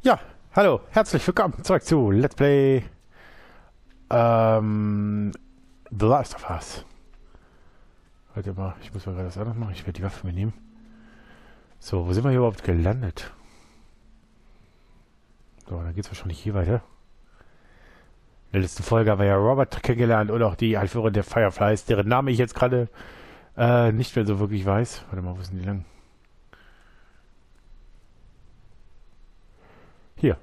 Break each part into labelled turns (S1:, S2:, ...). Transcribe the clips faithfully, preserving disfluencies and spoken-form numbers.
S1: Ja, hallo, herzlich willkommen zurück zu Let's Play ähm, The Last of Us. Warte mal, ich muss mal gerade was anderes machen. Ich werde die Waffe mitnehmen. So, wo sind wir hier überhaupt gelandet? So, dann geht es wahrscheinlich hier weiter. In der letzten Folge haben wir ja Robert kennengelernt und auch die Anführer der Fireflies, deren Name ich jetzt gerade äh, nicht mehr so wirklich weiß. Warte mal, wo sind die lang? Hier.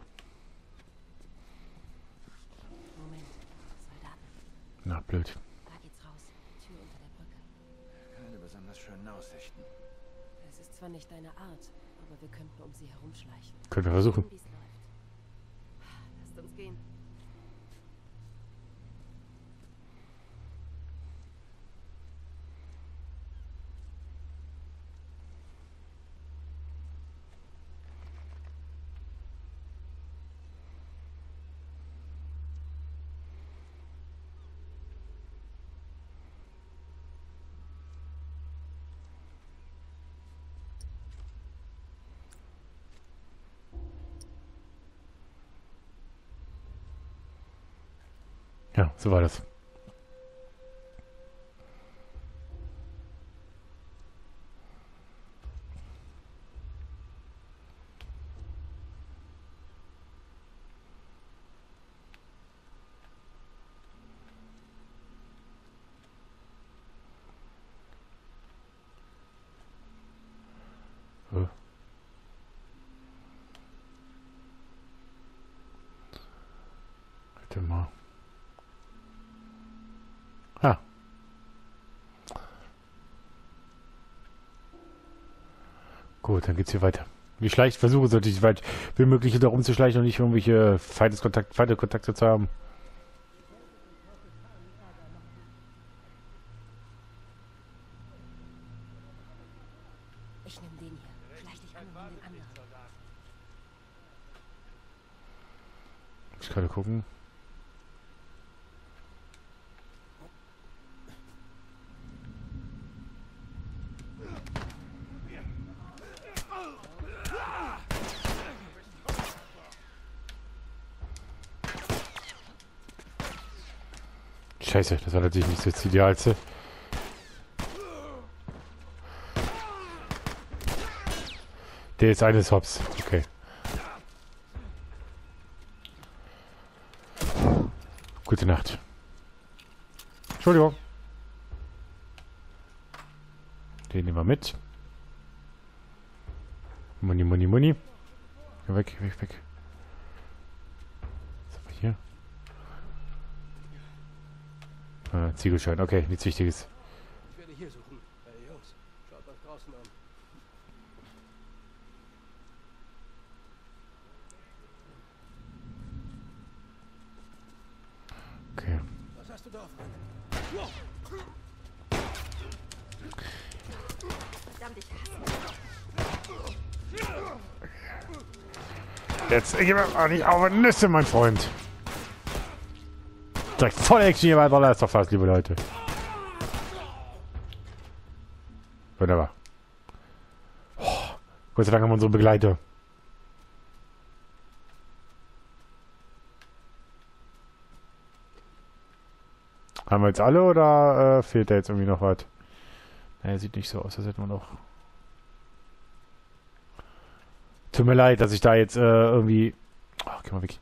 S2: Moment, Soldaten.
S1: Na, blöd.
S2: Da geht's raus. Tür unter der Brücke.
S3: Keine besonders schönen Aussichten.
S2: Es ist zwar nicht deine Art, aber wir könnten um sie herumschleichen.
S1: Können wir versuchen.
S2: Wie's läuft. Lasst uns gehen.
S1: Ja, so war das. So. Warte mal. Ah. Gut, dann geht's hier weiter. Wie schleicht versuche sollte ich weit wie möglich da rumzuschleichen und nicht irgendwelche Feindeskontakt, Feinde-Kontakte zu haben.
S2: Ich nehme den hier. Schleich dich an und nimm den anderen.
S1: Ich kann gerade gucken. Scheiße, das war natürlich nicht so das Idealste. Der ist eines Hops. Okay. Gute Nacht. Entschuldigung. Den nehmen wir mit. Money, money, money. Weg, weg, weg. Was haben wir hier? Ah, Ziegelstein. Okay, nichts Wichtiges.
S4: Ich werde hier suchen. Hey Jungs, schaut euch draußen an.
S1: Okay.
S4: Was hast du da?
S2: Verdammt, ich hasse
S1: Jetzt ich gebe auch nicht auf Nüsse, mein Freund. Direkt voll Action hier bei The Last of Us, liebe Leute. Wunderbar. Oh, Gott sei Dank haben wir unsere Begleiter. Haben wir jetzt alle oder äh, fehlt da jetzt irgendwie noch was? Naja, sieht nicht so aus, als hätten wir noch. Tut mir leid, dass ich da jetzt äh, irgendwie. Ach, geh mal weg.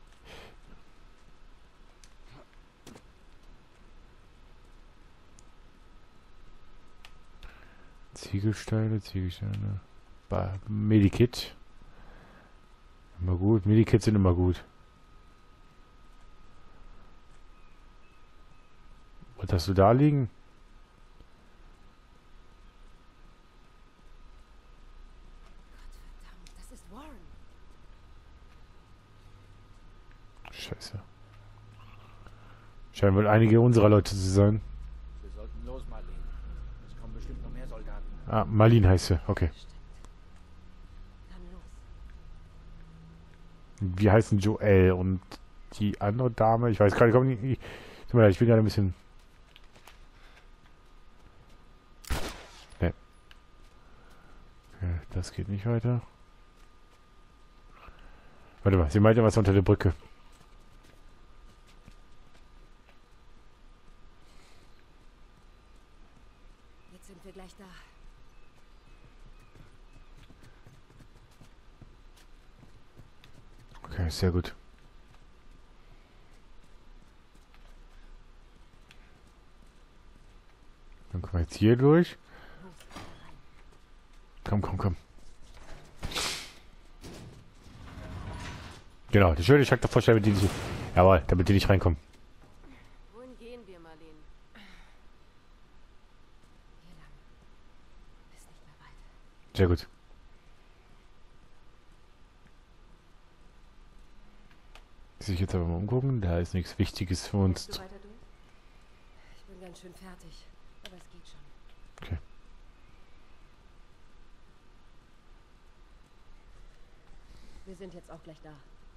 S1: Ziegelsteine, Ziegelsteine. Ba Medikit. Immer gut. Medikits sind immer gut. Was hast du da liegen?
S2: Verdammt, das ist Warren.
S1: Scheiße. Scheinen wohl einige unserer Leute zu sein.
S3: Wir sollten los, Marlene. Es kommen bestimmt noch mehr Soldaten.
S1: Ah, Marlene heißt sie. Okay.
S2: Stimmt. Dann los.
S1: Wir heißen Joel und die andere Dame, ich weiß gerade, ich, ich, tut mir leid, ich bin gerade ein bisschen. Ne. Okay, das geht nicht weiter. Warte mal, sie meinte was unter der Brücke.
S2: Jetzt sind wir gleich da.
S1: Okay, sehr gut. Dann kommen wir jetzt hier durch. Komm, komm, komm. Genau, die schöne Schrank davor stellen, damit die nicht... Jawohl, damit die nicht reinkommen.
S2: Wohin gehen wir, Marlene? Hier lang. Ist nicht mehr weit.
S1: Sehr gut. Sich jetzt aber mal umgucken. Da ist nichts Wichtiges für uns.
S2: Gehst du weiter durch? Ich bin ganz schön fertig, aber es geht schon.
S1: Okay.
S2: Wir sind jetzt auch gleich da.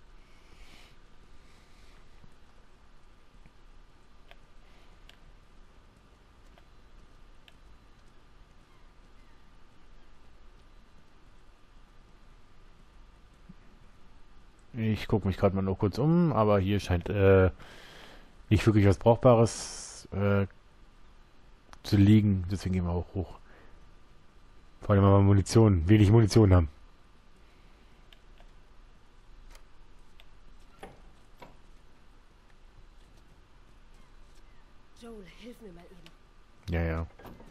S1: Ich gucke mich gerade mal noch kurz um, aber hier scheint äh, nicht wirklich was Brauchbares äh, zu liegen. Deswegen gehen wir auch hoch. Vor allem, weil wir Munition, wenig Munition haben.
S2: Joel, hilf mir mal eben.
S1: Ja, ja.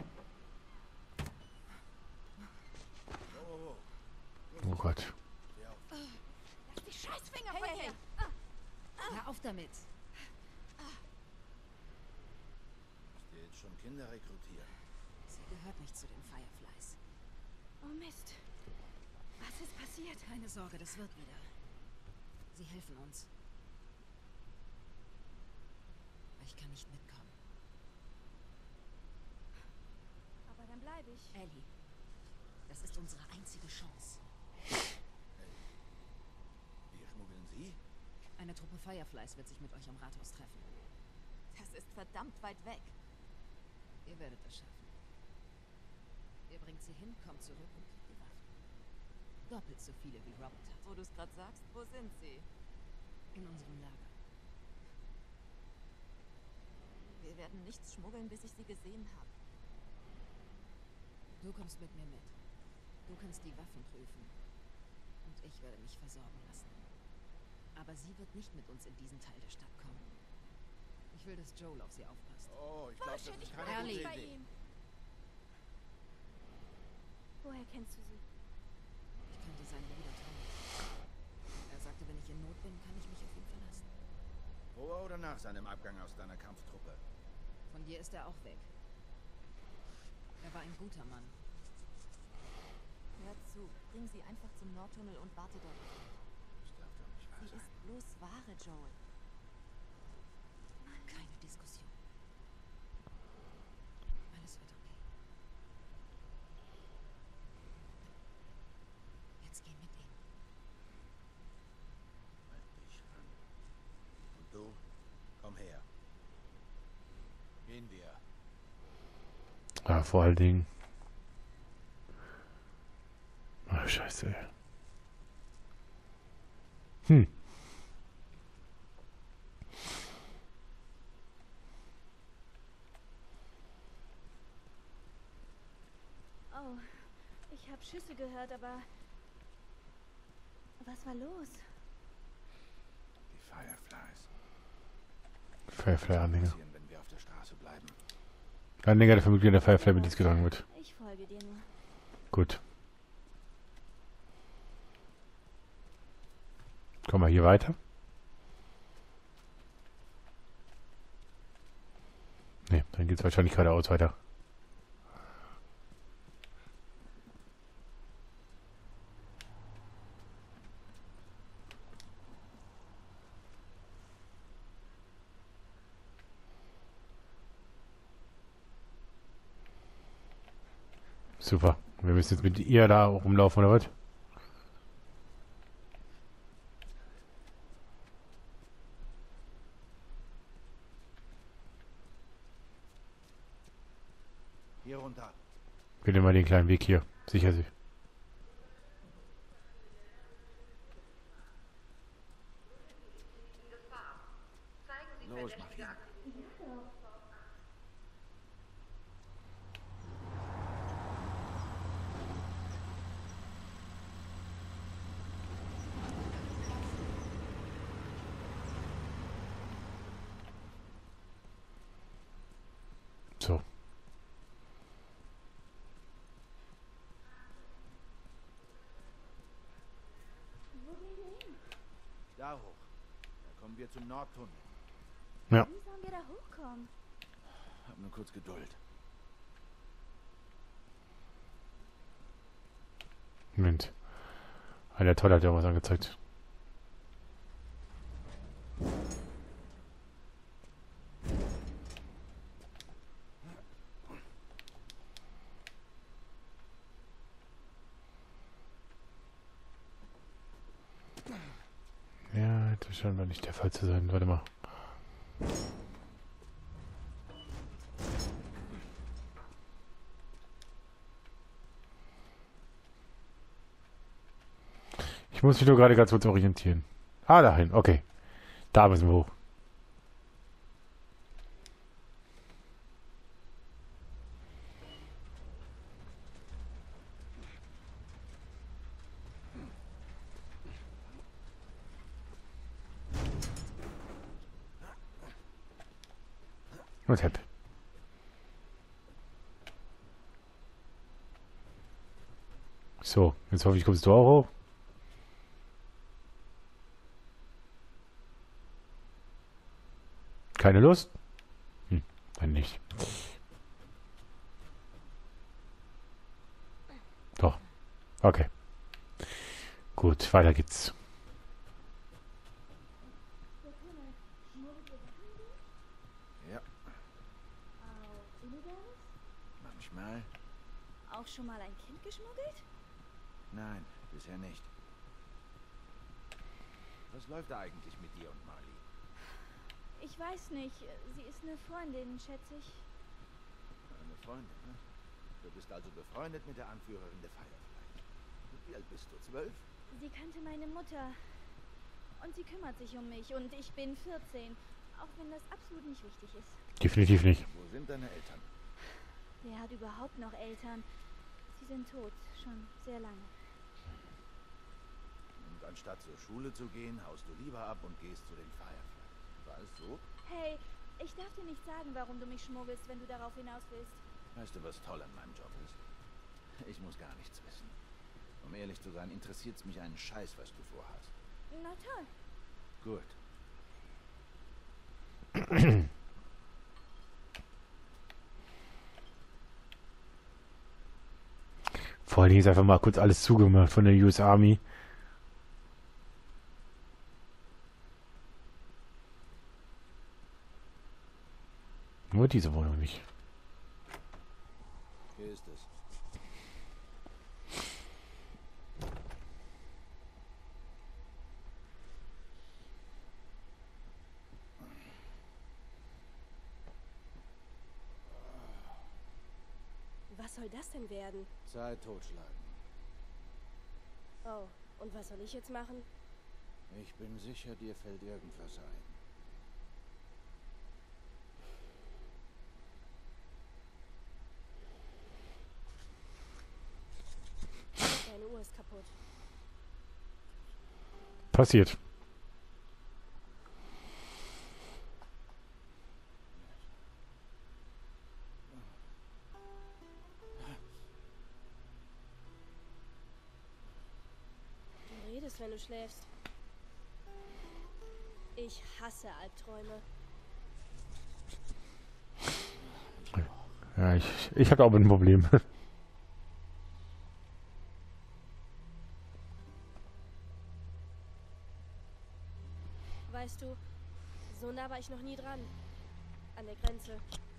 S1: Oh Gott.
S2: Lass die Scheißfinger von hey, her! Hey. Hör auf damit!
S3: Müsst ihr jetzt schon Kinder rekrutieren?
S2: Sie gehört nicht zu den Fireflies.
S5: Oh Mist. Was ist passiert?
S2: Keine Sorge, das wird wieder. Sie helfen uns. Aber ich kann nicht mitkommen.
S5: Aber dann bleibe ich.
S2: Ellie, das ist unsere einzige Chance.
S3: Wir schmuggeln sie?
S2: Eine Truppe Fireflies wird sich mit euch am Rathaus treffen.
S5: Das ist verdammt weit weg.
S2: Ihr werdet es schaffen. Ihr bringt sie hin, kommt zurück und kriegt die Waffen. Doppelt so viele wie Robert hat.
S5: Wo du es gerade sagst, wo sind sie?
S2: In unserem Lager.
S5: Wir werden nichts schmuggeln, bis ich sie gesehen habe.
S2: Du kommst mit mir mit. Du kannst die Waffen prüfen. Und ich werde mich versorgen lassen. Aber sie wird nicht mit uns in diesen Teil der Stadt kommen. Ich will, dass Joel auf sie aufpasst.
S3: Oh, ich glaube, das
S5: Bullshit,
S3: ist
S5: ich
S3: keine
S5: bin
S3: gute
S5: nicht bei
S3: Idee.
S5: ihm. Woher kennst du sie?
S2: Ich kannte seinen Bruder Tom. Er sagte, wenn ich in Not bin, kann ich mich auf ihn verlassen.
S3: Vor oder nach seinem Abgang aus deiner Kampftruppe?
S2: Von dir ist er auch weg. Er war ein guter Mann.
S5: Hör zu, bring sie einfach zum Nordtunnel und warte dort.
S3: Das darf doch nicht wahr
S5: Sie
S3: sein.
S5: ist bloß wahre, Joel.
S2: Keine Diskussion. Alles wird okay. Jetzt geh mit ihm.
S3: Halt dich ran. Und du? Komm her. Gehen wir.
S1: Ah, vor allen Dingen. Ah, scheiße, ey. Hm.
S5: Oh, ich habe Schüsse gehört, aber... Was war los?
S3: Die Fireflies.
S1: Firefly-Anhänger.
S3: Passieren, wenn wir auf der Straße bleiben.
S1: Anhänger der Familie der Firefly, mit dies getragen wird.
S5: Ich folge dir nur.
S1: Gut. Kommen wir hier weiter? Ne, dann geht es wahrscheinlich geradeaus weiter. Super. Wir müssen jetzt mit ihr da rumlaufen, oder was?
S3: Hier runter.
S1: Wir nehmen mal den kleinen Weg hier. Sicher sie. So.
S3: Da hoch. Da kommen wir zum Nordtunnel.
S1: Ja.
S5: Wie sollen wir da hochkommen?
S3: Hab nur kurz Geduld.
S1: Moment. Ah, der Toll hat ja was angezeigt. Ja, das scheint mal nicht der Fall zu sein. Warte mal. Ich muss mich nur gerade ganz kurz orientieren. Ah, dahin. Okay. Da müssen wir hoch. Und Hepp. So, jetzt hoffe ich, kommst du auch hoch. Keine Lust? Hm, dann nicht. Doch. Okay. Gut, weiter geht's.
S3: Ja,
S5: Auf Illegales?
S3: manchmal.
S5: Auch schon mal ein Kind geschmuggelt?
S3: Nein, bisher nicht. Was läuft da eigentlich mit dir und Marley?
S5: Ich weiß nicht. Sie ist eine Freundin, schätze ich.
S3: Eine Freundin, ne? Du bist also befreundet mit der Anführerin der Firefly. Und wie alt bist du? Zwölf?
S5: Sie kannte meine Mutter. Und sie kümmert sich um mich. Und ich bin vierzehn. Auch wenn das absolut nicht wichtig ist.
S1: Definitiv nicht.
S3: Wo sind deine Eltern?
S5: Wer hat überhaupt noch Eltern? Sie sind tot. Schon sehr lange.
S3: Und anstatt zur Schule zu gehen, haust du lieber ab und gehst zu den Firefly. War es so?
S5: Hey, ich darf dir nicht sagen, warum du mich schmuggelst, wenn du darauf hinaus willst.
S3: Weißt du, was toll an meinem Job ist? Ich muss gar nichts wissen. Um ehrlich zu sein, interessiert es mich einen Scheiß, was du vorhast.
S5: Na toll.
S3: Gut.
S1: Vor allen Dingen ist einfach mal kurz alles zugemacht von der U S Army. Nur diese Wohnung nicht.
S3: Hier ist es.
S6: Was soll das denn werden?
S3: Zeit totschlagen.
S6: Oh, und was soll ich jetzt machen?
S3: Ich bin sicher, dir fällt irgendwas ein.
S6: Deine Uhr ist kaputt.
S1: Passiert.
S6: Du redest, wenn du schläfst. Ich hasse Albträume.
S1: Ja, ich, ich habe auch ein Problem.
S6: Weißt du, so nah war ich noch nie dran. An der Grenze.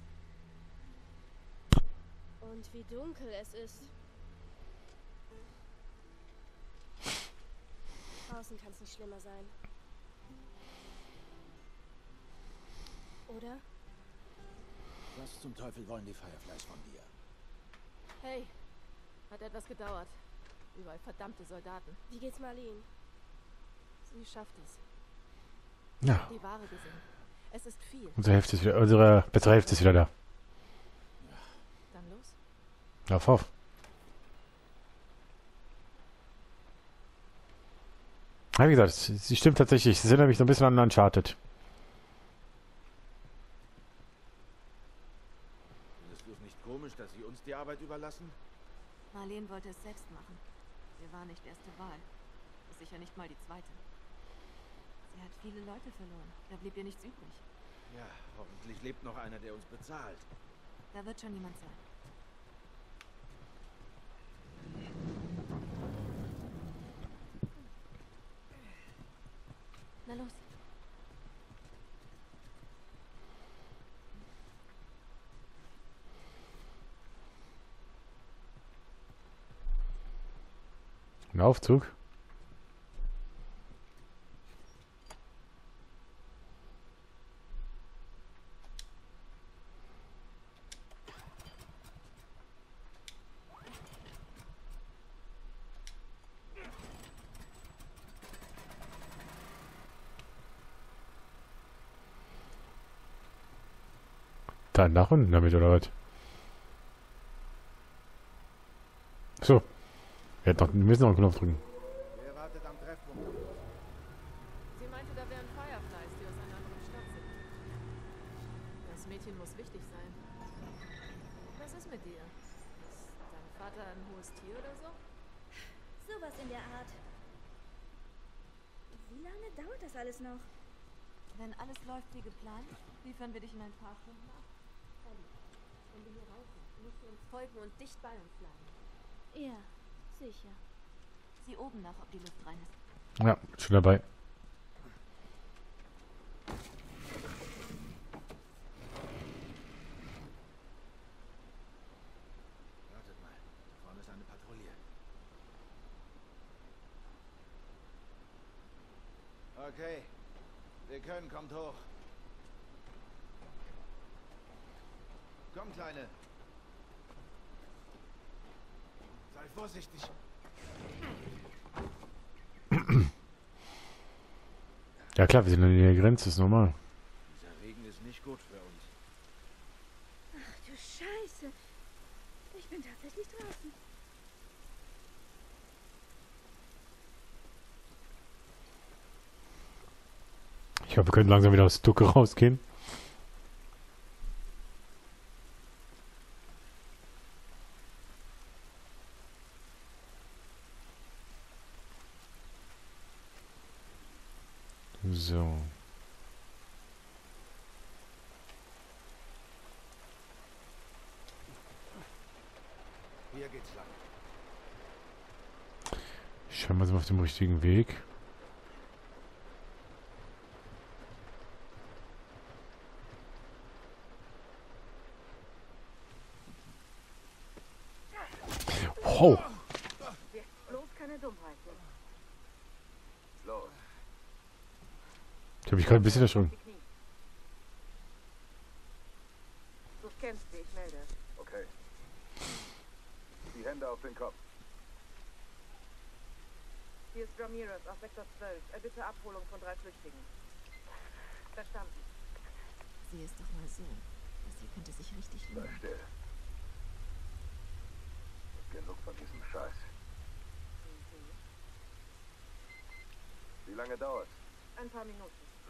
S6: Und wie dunkel es ist. Draußen kann es nicht schlimmer sein. Oder?
S3: Was zum Teufel wollen die Fireflies von dir?
S7: Hey, hat etwas gedauert. Überall verdammte Soldaten.
S6: Wie geht's Marlene?
S7: Sie schafft es.
S1: Ja.
S7: Die Ware gesehen. Es ist viel.
S1: Unsere Hälfte ist wieder, unsere bessere Hälfte ist wieder da.
S7: Dann los.
S1: Auf, auf. Ja, wie gesagt, sie stimmt tatsächlich. Sie sind nämlich so ein bisschen an Uncharted.
S3: Findest du es nicht komisch, dass sie uns die Arbeit überlassen?
S7: Marlene wollte es selbst machen. Wir waren nicht erste Wahl. Ist sicher nicht mal die zweite. Sie hat viele Leute verloren. Da blieb ihr nichts übrig.
S3: Ja, hoffentlich lebt noch einer, der uns bezahlt.
S7: Da wird schon jemand sein. Na los.
S1: Ein Aufzug. Dann nach unten damit, oder was? So. Wir, hätten noch, wir müssen noch einen Knopf drücken.
S3: Wer wartet am Treffpunkt?
S7: Sie meinte, da wären Fireflies, die aus einer anderen Stadt sind. Das Mädchen muss wichtig sein. Was ist mit dir? Ist dein Vater ein hohes Tier oder so?
S5: Sowas in der Art. Wie lange dauert das alles noch?
S7: Wenn alles läuft wie geplant, liefern wir dich in ein paar Stunden ab. Sally, wenn wir hier raus sind, musst du uns folgen und dicht bei uns bleiben.
S5: Ja, sicher.
S7: Sieh oben nach, ob die Luft rein ist.
S1: Ja, schon dabei.
S3: Wartet mal, da vorne ist eine Patrouille. Okay, wir können, kommt hoch. Komm, Kleine. Sei vorsichtig.
S1: Ja klar, wir sind an der Grenze, ist normal.
S3: Dieser Regen ist nicht gut für uns.
S5: Ach du Scheiße. Ich bin tatsächlich draußen.
S1: Ich hoffe, wir können langsam wieder aus der Ducke rausgehen. So.
S3: Hier geht's lang.
S1: Scheinbar sind wir auf dem richtigen Weg. Oh!
S6: Bloß keine Dummheiten.
S3: Los.
S1: Ich habe mich gerade ein bisschen erschrocken.
S6: Du scannst, wie ich melde.
S3: Okay. Die Hände auf den Kopf.
S6: Hier ist Ramirez auf Sektor zwölf. Er bitte Abholung von drei Flüchtigen. Verstanden.
S7: Sieh es doch mal so. Das hier könnte sich richtig
S3: Sei
S7: lohnen.
S3: still. Genug von diesem Scheiß. Wie lange dauert's?
S6: Ein paar Minuten.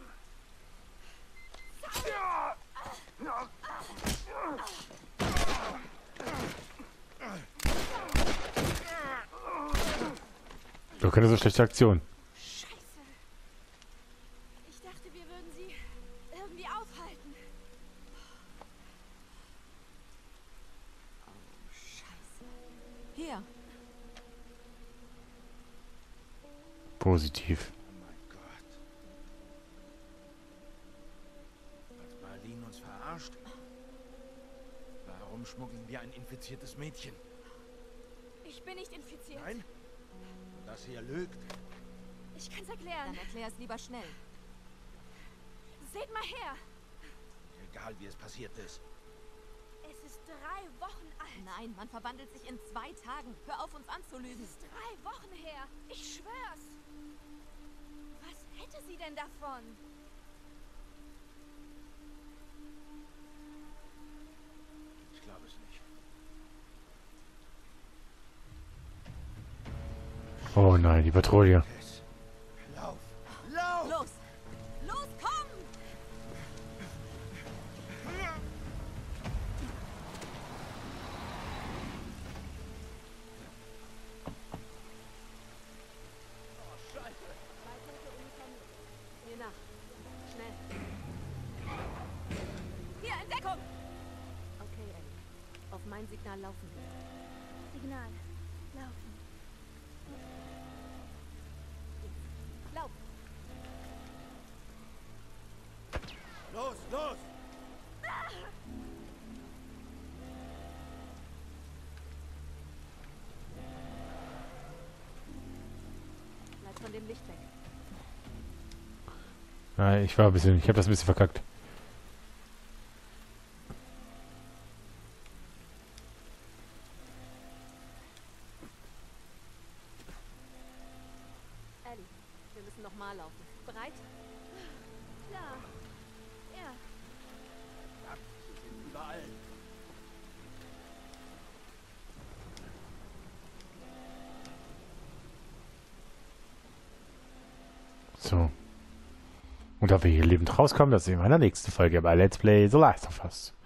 S1: Doch keine so schlechte Aktion.
S5: Scheiße. Ich dachte, wir würden sie irgendwie aufhalten.
S7: Oh, Scheiße. Hier.
S1: Positiv.
S3: Oh mein Gott. Hat Marlene uns verarscht? Warum schmuggeln wir ein infiziertes Mädchen?
S5: Ich bin nicht infiziert.
S3: Nein? Das hier lügt.
S5: Ich kann's erklären.
S7: Dann erklär es lieber schnell.
S5: Seht mal her.
S3: Egal wie es passiert ist.
S5: Es ist drei Wochen alt.
S7: Nein, man verwandelt sich in zwei Tagen. Hör auf, uns
S5: Es
S7: anzulügen.
S5: ist drei Wochen her. Ich schwör's. Was hätte sie denn davon?
S1: Oh nein, die Patrouille.
S3: Lauf! Lauf!
S2: Los! Los, komm!
S7: Mir nach. Schnell.
S2: Hier, Entdeckung!
S7: Okay, Ellie. Auf mein Signal laufen wir.
S5: Signal. Laufen.
S7: Lauf!
S3: Los, los!
S7: Bleib von dem Licht weg.
S1: Nein, ich war ein bisschen, ich habe das ein bisschen verkackt.
S7: Ellie, wir müssen nochmal laufen. Bereit?
S5: Klar. Ja.
S3: Sie sind überall.
S1: So. Und ob wir hier lebend rauskommen, das sehen wir in der nächsten Folge bei Let's Play The Last of Us.